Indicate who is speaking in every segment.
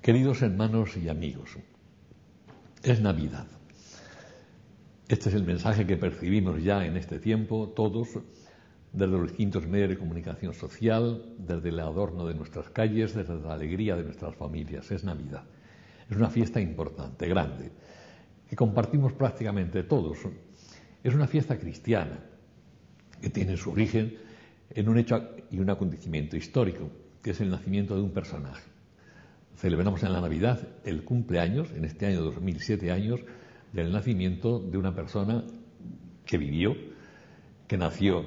Speaker 1: Queridos hermanos y amigos, es Navidad. Este es el mensaje que percibimos ya en este tiempo todos, desde los distintos medios de comunicación social, desde el adorno de nuestras calles, desde la alegría de nuestras familias. Es Navidad. Es una fiesta importante, grande, que compartimos prácticamente todos. Es una fiesta cristiana que tiene su origen en un hecho y un acontecimiento histórico, que es el nacimiento de un personaje. Celebramos en la Navidad el cumpleaños, en este año 2007 años, del nacimiento de una persona que vivió, que nació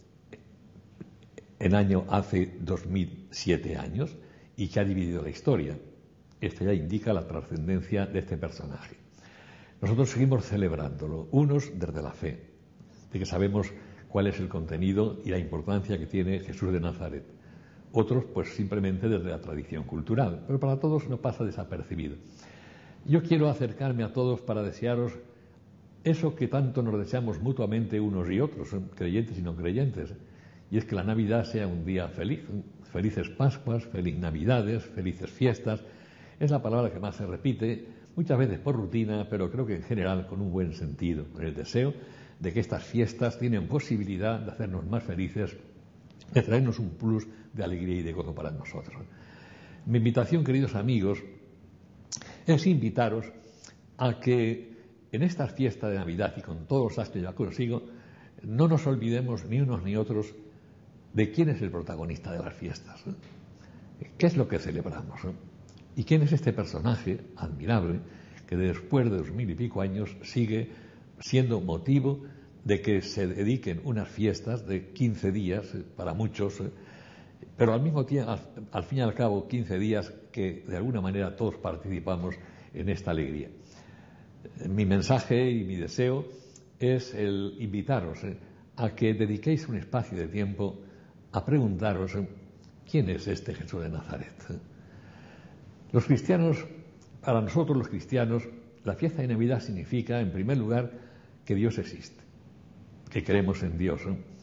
Speaker 1: en año hace 2007 años y que ha dividido la historia. Esto ya indica la trascendencia de este personaje. Nosotros seguimos celebrándolo, unos desde la fe, de que sabemos cuál es el contenido y la importancia que tiene Jesús de Nazaret. Otros, pues simplemente desde la tradición cultural, pero para todos no pasa desapercibido. Yo quiero acercarme a todos para desearos eso que tanto nos deseamos mutuamente unos y otros, creyentes y no creyentes, y es que la Navidad sea un día feliz, felices Pascuas, felices Navidades, felices fiestas. Es la palabra que más se repite, muchas veces por rutina, pero creo que en general con un buen sentido, con el deseo de que estas fiestas tienen posibilidad de hacernos más felices, de traernos un plus de alegría y de gozo para nosotros. Mi invitación, queridos amigos, es invitaros a que en esta fiesta de Navidad y con todos los actos que yo consigo, no nos olvidemos ni unos ni otros de quién es el protagonista de las fiestas. ¿Qué es lo que celebramos? ¿Y quién es este personaje admirable que después de 2000 y pico años sigue siendo motivo de que se dediquen unas fiestas de 15 días para muchos, pero al mismo tiempo, al fin y al cabo, 15 días que de alguna manera todos participamos en esta alegría? Mi mensaje y mi deseo es el invitaros a que dediquéis un espacio de tiempo a preguntaros quién es este Jesús de Nazaret. Los cristianos, para nosotros los cristianos, la fiesta de Navidad significa, en primer lugar, que Dios existe, que creemos en Dios.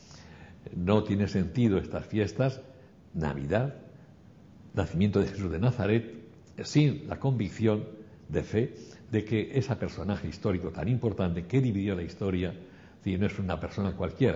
Speaker 1: No tiene sentido estas fiestas, Navidad, nacimiento de Jesús de Nazaret, sin la convicción de fe de que ese personaje histórico tan importante que dividió la historia, si no es una persona cualquiera,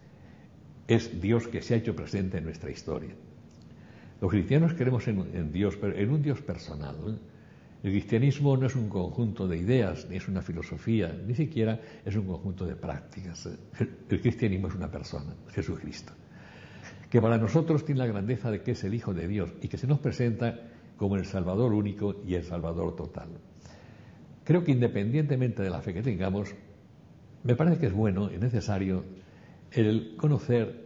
Speaker 1: es Dios que se ha hecho presente en nuestra historia. Los cristianos creemos en Dios, pero en un Dios personal. El cristianismo no es un conjunto de ideas, ni es una filosofía, ni siquiera es un conjunto de prácticas. El cristianismo es una persona, Jesucristo, que para nosotros tiene la grandeza de que es el Hijo de Dios y que se nos presenta como el Salvador único y el Salvador total. Creo que independientemente de la fe que tengamos, me parece que es bueno y necesario el conocer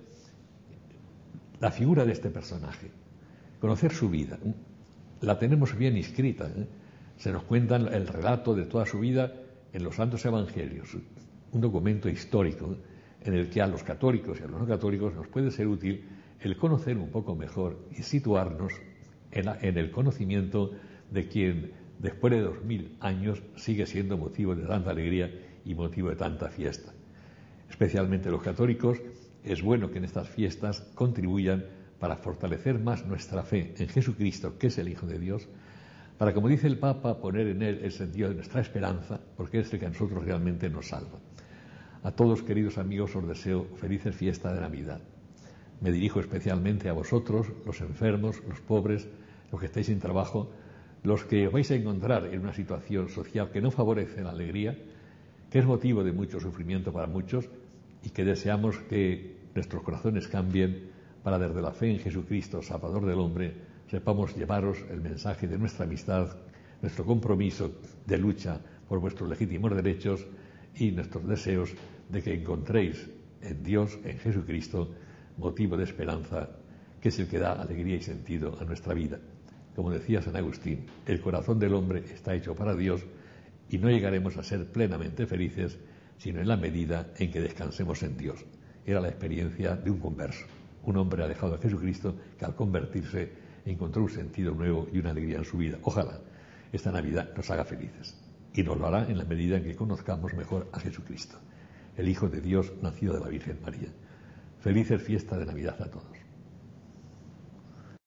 Speaker 1: la figura de este personaje, conocer su vida. La tenemos bien inscrita, se nos cuenta el relato de toda su vida en los Santos Evangelios, un documento histórico en el que a los católicos y a los no católicos nos puede ser útil el conocer un poco mejor y situarnos en el conocimiento de quien después de 2000 años sigue siendo motivo de tanta alegría y motivo de tanta fiesta. Especialmente los católicos, es bueno que en estas fiestas contribuyan para fortalecer más nuestra fe en Jesucristo, que es el Hijo de Dios, para, como dice el Papa, poner en él el sentido de nuestra esperanza, porque es el que a nosotros realmente nos salva. A todos, queridos amigos, os deseo felices fiestas de Navidad. Me dirijo especialmente a vosotros, los enfermos, los pobres, los que estáis sin trabajo, los que os vais a encontrar en una situación social que no favorece la alegría, que es motivo de mucho sufrimiento para muchos, y que deseamos que nuestros corazones cambien para, desde la fe en Jesucristo, Salvador del hombre, sepamos llevaros el mensaje de nuestra amistad, nuestro compromiso de lucha por vuestros legítimos derechos y nuestros deseos de que encontréis en Dios, en Jesucristo, motivo de esperanza, que es el que da alegría y sentido a nuestra vida. Como decía San Agustín, el corazón del hombre está hecho para Dios y no llegaremos a ser plenamente felices sino en la medida en que descansemos en Dios. Era la experiencia de un converso, un hombre alejado de Jesucristo que al convertirse encontró un sentido nuevo y una alegría en su vida. Ojalá esta Navidad nos haga felices y nos lo hará en la medida en que conozcamos mejor a Jesucristo, el Hijo de Dios nacido de la Virgen María. Felices fiestas de Navidad a todos.